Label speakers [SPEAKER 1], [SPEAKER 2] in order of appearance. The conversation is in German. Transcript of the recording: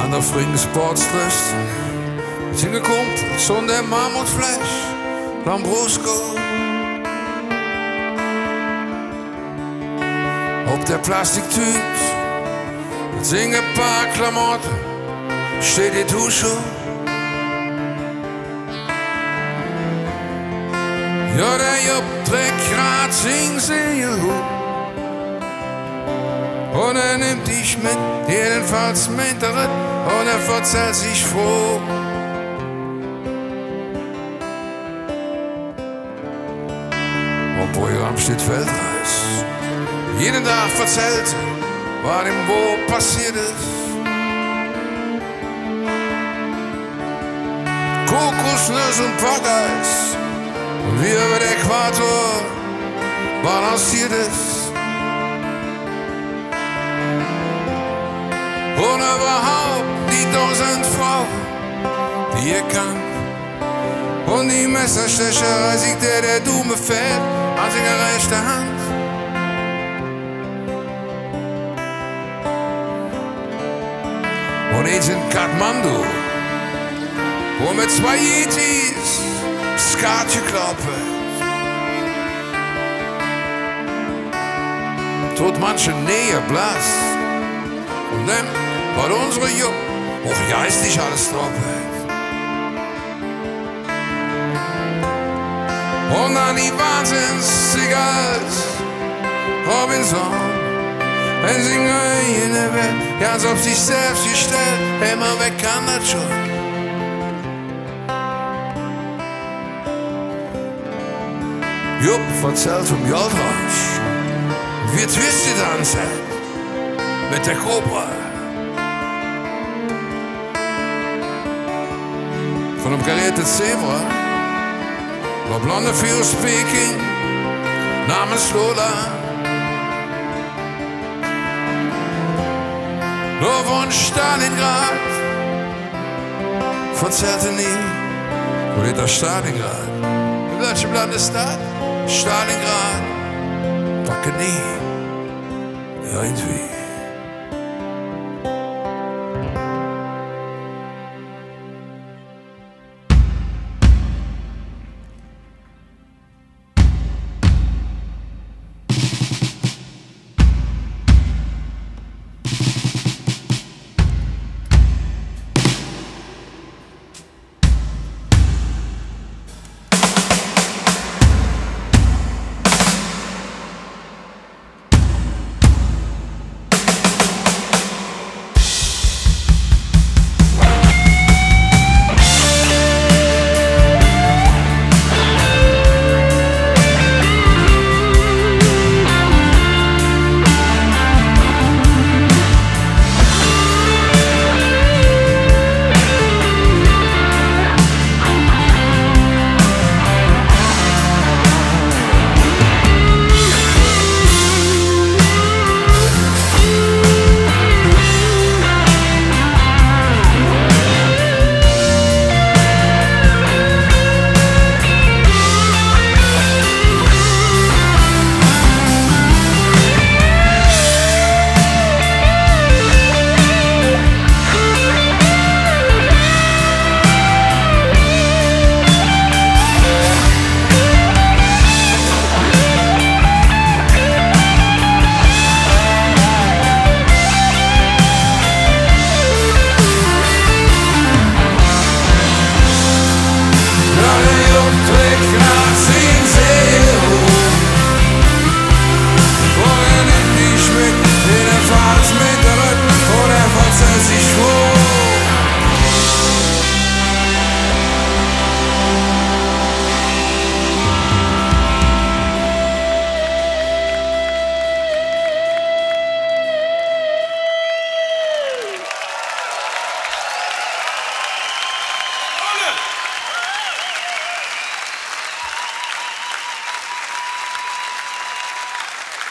[SPEAKER 1] aan de vrienden sportstrust. Zingen komt zonder mammutfles, Lambrusco. Op der plastic tuut, met zingen paar klamotten, steht die Dusche. Ja, der Job trägt grad sin Segelhut. Und nimmt dich mit, jedenfalls mit der Ritt, und verzählt sich froh. Op Programm steht Weltreis. Jeden Tag verzählt, was ihm wo passiert ist. Kokosnuss und Packeis. Und wie über der Äquator balanciert ist. Und überhaupt die 1000 Frauen, die er kann. Und die Messerstecherei siegt der dumme Pferd an seiner rechten Hand. Und jetzt in Kathmandu, wo mit 2 Yetis Skatje klappen, tot manche Nähe blass. Und dann war unsere Jupp auch geistig alles drauf. Und dann die Wahnsinns-Cigars Robinson, wenn sie in der Welt ganz auf sich selbst gestellt, immer weg kann das schon. Jupp erzählt vom Goldrausch, wie Twisted tanzen mit der Cobra. Von einem karierten Zebra, war blonde Feel Speaking, namens Lola. Nur von Stalingrad, erzählte nie, wo liegt das Stalingrad? In welchem Land ist das? Stalingrad, packe nie, irgendwie.